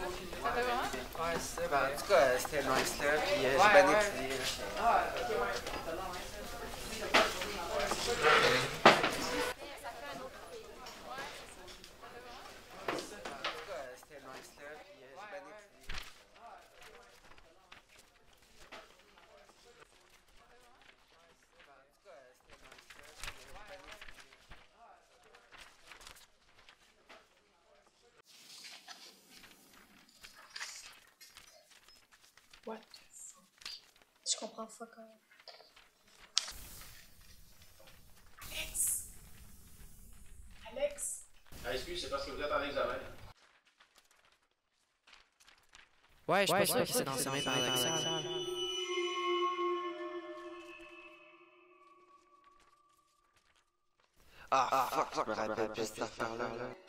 Ça fait vraiment? Ouais, c'est ça. Ben, en tout cas, c'était nice là, puis j'ai bien étudié. What the fuck? Je comprends fuck all. Alex! Alex! Ah, excuse, c'est parce que vous êtes en examen. Ouais, je suis pas sûr que c'est dans ses mains paradoxales. Ah, fuck, je me rappelle plus de cette affaire-là.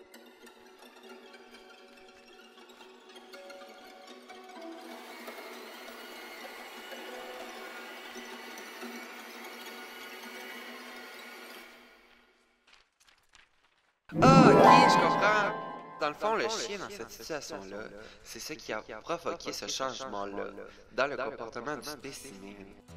Ah, ok, je comprends. Dans le fond, le chien dans cette situation-là, c'est ce qui a provoqué ce changement-là dans le comportement du spécimen.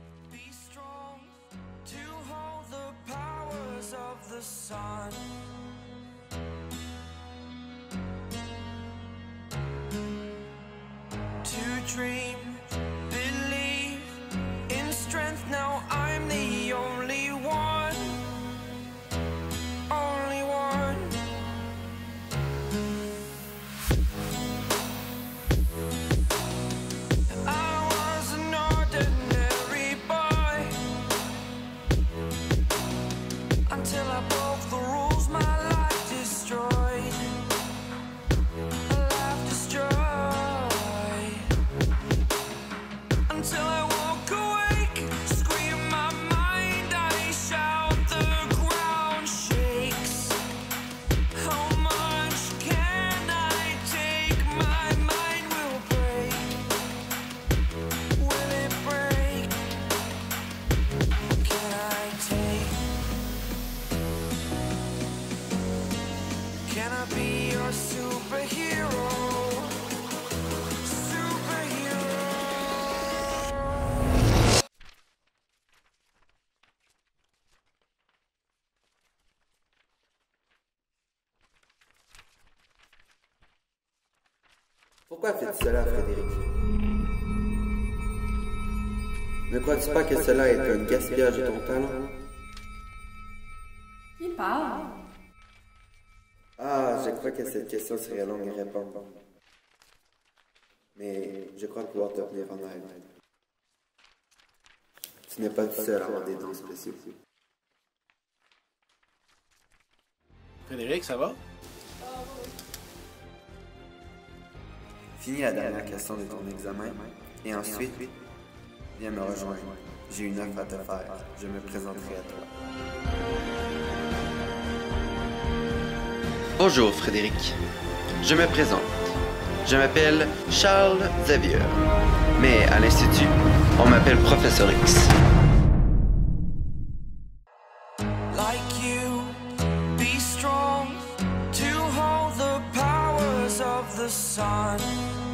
Pourquoi fais-tu cela, Frédéric? Ne crois-tu pas que cela est un gaspillage de ton talent? Il parle. Ah, je crois que cette question serait longue à répondre. Mais je crois pouvoir te venir en aide. Tu n'es pas le seul à avoir des dons spéciaux. Frédéric, ça va? Finis la dernière question de ton examen et ensuite, viens me rejoindre. J'ai une offre à te faire. Je me présenterai à toi. Bonjour Frédéric, je me présente. Je m'appelle Charles Xavier, mais à l'Institut, on m'appelle Professeur X. Like you, be strong to hold the powers of the sun.